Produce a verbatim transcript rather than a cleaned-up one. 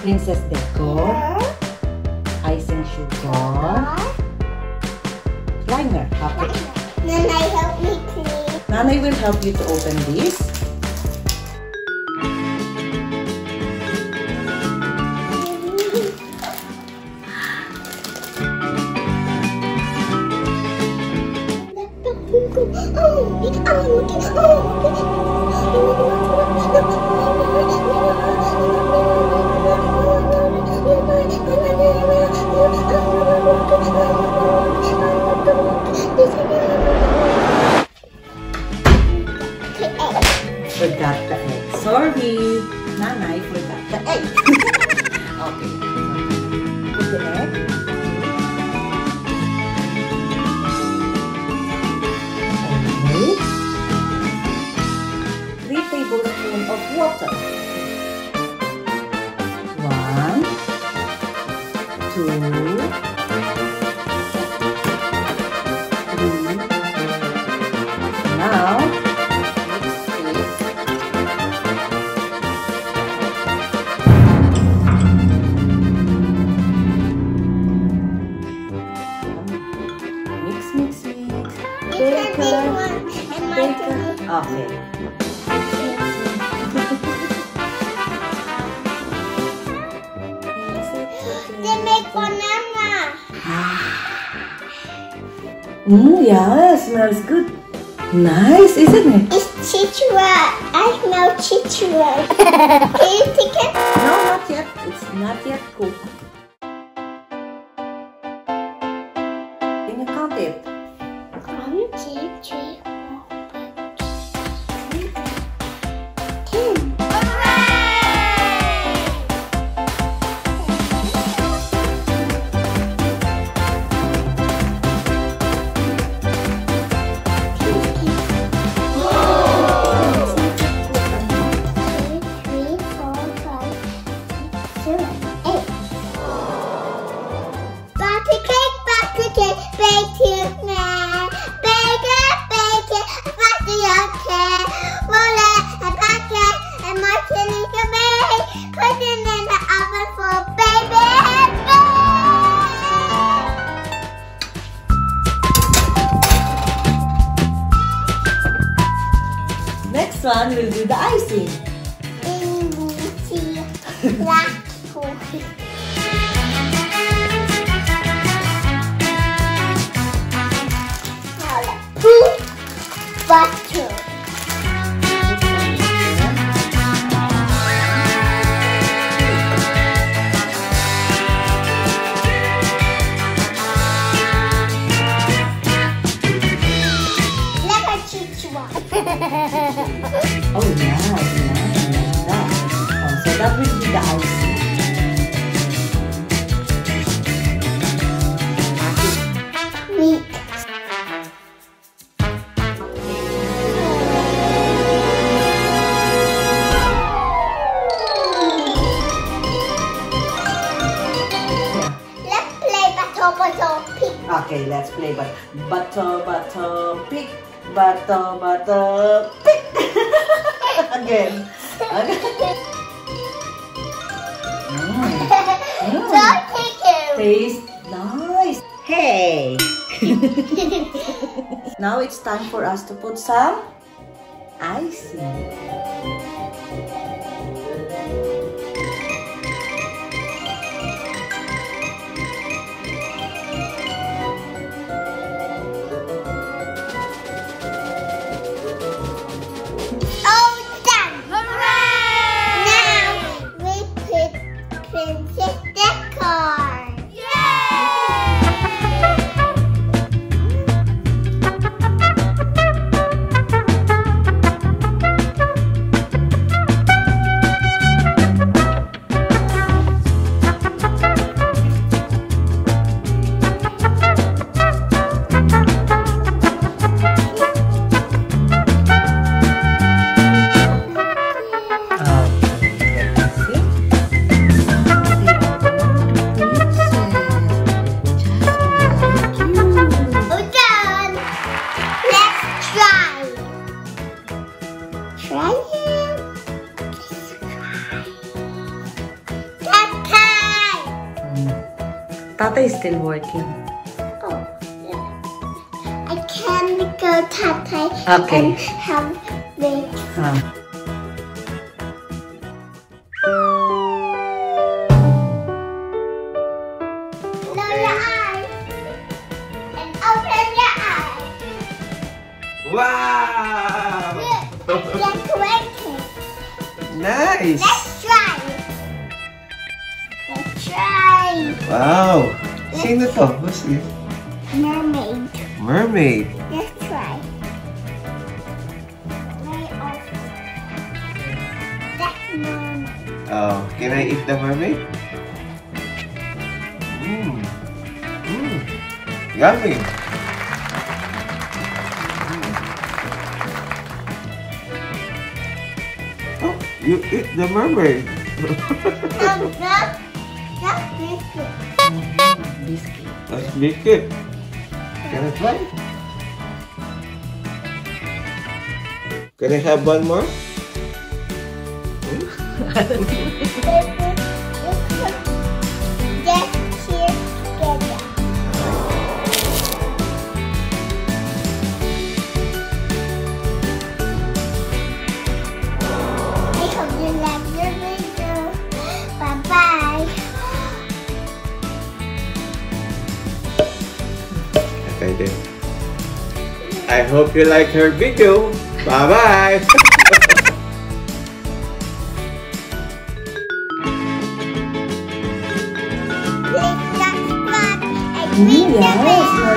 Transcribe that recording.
princess decor, icing sugar, liner. Okay. Nanay, help me please. Nanay will help you to open this. Forgot the egg. Sorry, Nanay forgot the egg. Okay. Put the egg. Okay. Three tablespoons of water. One, two, three. Now, okay. They make banana. Mm, yeah, smells good. Nice, isn't it? It's chitra. I smell chitra. Can you take it? No, not yet. It's not yet cooked. Can you count it? One, two, three. Next one will do the icing. Black coffee. Put butter. Oh yeah, yeah, like that. Oh, so that will be the icing. Meat. Let's play butter, butter, pig. Okay, let's play but butter, butter, pig. Butter, butter, pig. Again. Again. Mm. Mm. Taste nice. Hey. Now it's time for us to put some icing. Tata is still working. Oh, yeah. I can go Tata Okay. and have this. Ah. Close your eyes and open your eyes. Wow! Look, I'm decorating. Nice! Let's try. Let's try. Wow! Sino to? Who's this? Mermaid. Mermaid. Let's try. Lay off. That's mermaid. Oh, can I eat the mermaid? Mmm. Mmm. Yummy. Oh, you eat the mermaid. Um, that's, that's biscuit. Biscuit. That's biscuit. Can I try? Can I have one more? Just here together. I hope you like the video. Bye bye. Okay then. I hope you like her video. Bye bye. Please subscribe and Mm, ring the yes, bell.